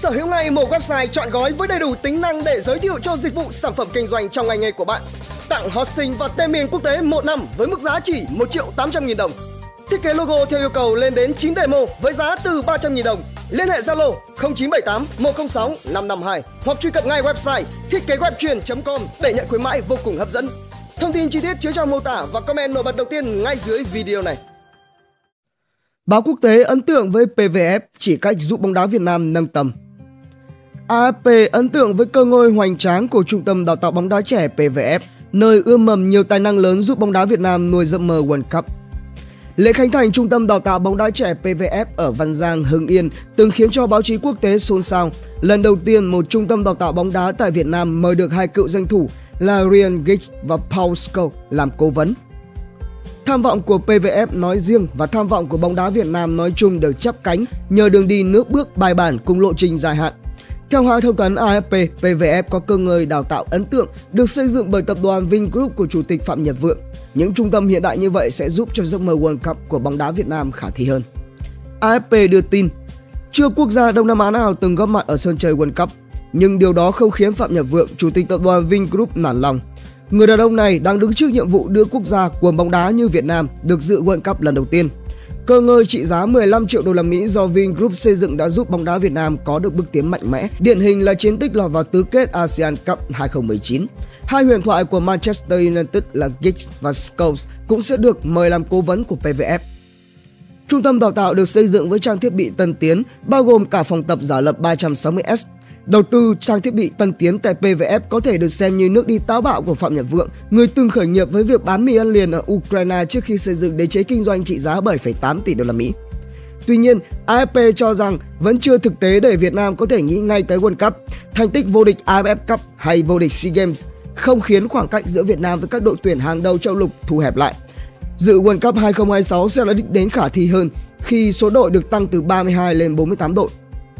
Sở hữu ngay một website trọn gói với đầy đủ tính năng để giới thiệu cho dịch vụ sản phẩm kinh doanh trong ngành nghề của bạn. Tặng hosting và tên miền quốc tế 1 năm với mức giá chỉ 1.800.000 đồng. Thiết kế logo theo yêu cầu lên đến 9 demo với giá từ 300.000 đồng. Liên hệ Zalo 0978 106 552 hoặc truy cập ngay website thiết-kế-web-chuyên.com để nhận khuyến mãi vô cùng hấp dẫn. Thông tin chi tiết chứa trong mô tả và comment nổi bật đầu tiên ngay dưới video này. Báo quốc tế ấn tượng với PVF chỉ cách giúp bóng đá Việt Nam nâng tầm. AFP ấn tượng với cơ ngơi hoành tráng của Trung tâm Đào tạo bóng đá trẻ PVF, nơi ươm mầm nhiều tài năng lớn giúp bóng đá Việt Nam nuôi giấc mơ World Cup. Lễ khánh thành Trung tâm Đào tạo bóng đá trẻ PVF ở Văn Giang, Hưng Yên từng khiến cho báo chí quốc tế xôn xao. Lần đầu tiên một trung tâm đào tạo bóng đá tại Việt Nam mời được hai cựu danh thủ là Ryan Giggs và Paul Scholes làm cố vấn. Tham vọng của PVF nói riêng và tham vọng của bóng đá Việt Nam nói chung được chắp cánh nhờ đường đi nước bước bài bản cùng lộ trình dài hạn. Theo hãng thông tấn AFP, PVF có cơ ngơi đào tạo ấn tượng được xây dựng bởi tập đoàn Vingroup của Chủ tịch Phạm Nhật Vượng. Những trung tâm hiện đại như vậy sẽ giúp cho giấc mơ World Cup của bóng đá Việt Nam khả thi hơn. AFP đưa tin, chưa quốc gia Đông Nam Á nào từng góp mặt ở sân chơi World Cup, nhưng điều đó không khiến Phạm Nhật Vượng, Chủ tịch tập đoàn Vingroup nản lòng. Người đàn ông này đang đứng trước nhiệm vụ đưa quốc gia của bóng đá như Việt Nam được dự World Cup lần đầu tiên. Cơ ngơi trị giá 15 triệu đô la Mỹ do Vingroup xây dựng đã giúp bóng đá Việt Nam có được bước tiến mạnh mẽ, điển hình là chiến tích lọt vào tứ kết ASEAN Cup 2019. Hai huyền thoại của Manchester United là Giggs và Scholes cũng sẽ được mời làm cố vấn của PVF. Trung tâm đào tạo được xây dựng với trang thiết bị tân tiến, bao gồm cả phòng tập giả lập 360S. Đầu tư trang thiết bị tân tiến tại PVF có thể được xem như nước đi táo bạo của Phạm Nhật Vượng, người từng khởi nghiệp với việc bán mì ăn liền ở Ukraine trước khi xây dựng đế chế kinh doanh trị giá 7,8 tỷ đô la Mỹ. Tuy nhiên, AFP cho rằng vẫn chưa thực tế để Việt Nam có thể nghĩ ngay tới World Cup. Thành tích vô địch AFF Cup hay vô địch SEA Games không khiến khoảng cách giữa Việt Nam với các đội tuyển hàng đầu châu lục thu hẹp lại. Dự World Cup 2026 sẽ là đích đến khả thi hơn khi số đội được tăng từ 32 lên 48 đội.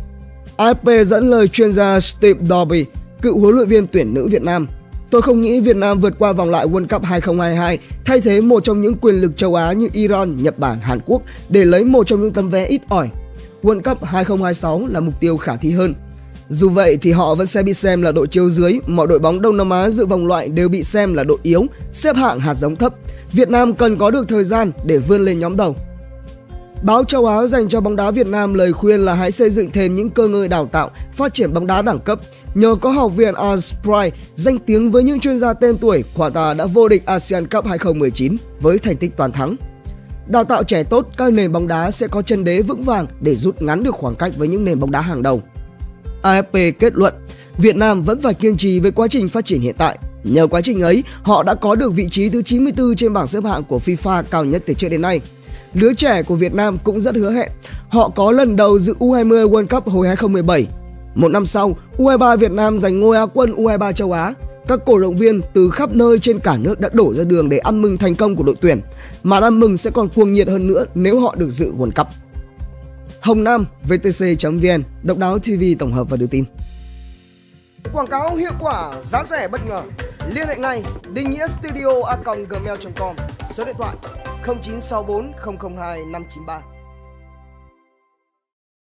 AFP dẫn lời chuyên gia Steve Dobbie, cựu huấn luyện viên tuyển nữ Việt Nam. Tôi không nghĩ Việt Nam vượt qua vòng loại World Cup 2022 thay thế một trong những quyền lực châu Á như Iran, Nhật Bản, Hàn Quốc để lấy một trong những tấm vé ít ỏi. World Cup 2026 là mục tiêu khả thi hơn. Dù vậy thì họ vẫn sẽ bị xem là đội chiếu dưới, mọi đội bóng Đông Nam Á dự vòng loại đều bị xem là đội yếu, xếp hạng hạt giống thấp. Việt Nam cần có được thời gian để vươn lên nhóm đầu. Báo Châu Á dành cho bóng đá Việt Nam lời khuyên là hãy xây dựng thêm những cơ ngơi đào tạo, phát triển bóng đá đẳng cấp. Nhờ có học viện Osprey danh tiếng với những chuyên gia tên tuổi, quả ta đã vô địch ASEAN Cup 2019 với thành tích toàn thắng. Đào tạo trẻ tốt, các nền bóng đá sẽ có chân đế vững vàng để rút ngắn được khoảng cách với những nền bóng đá hàng đầu. AFP kết luận, Việt Nam vẫn phải kiên trì với quá trình phát triển hiện tại. Nhờ quá trình ấy, họ đã có được vị trí thứ 94 trên bảng xếp hạng của FIFA cao nhất từ trước đến nay. Lứa trẻ của Việt Nam cũng rất hứa hẹn. Họ có lần đầu dự U20 World Cup hồi 2017. Một năm sau, U23 Việt Nam giành ngôi Á quân U23 châu Á. Các cổ động viên từ khắp nơi trên cả nước đã đổ ra đường để ăn mừng thành công của đội tuyển. Mà ăn mừng sẽ còn cuồng nhiệt hơn nữa nếu họ được dự World Cup. Hồng Nam, VTC.vn, Độc Đáo TV tổng hợp và đưa tin. Quảng cáo hiệu quả, giá rẻ bất ngờ. Liên hệ ngay Định Nghĩa Studio _ gmail.com, số điện thoại 0964 002 593.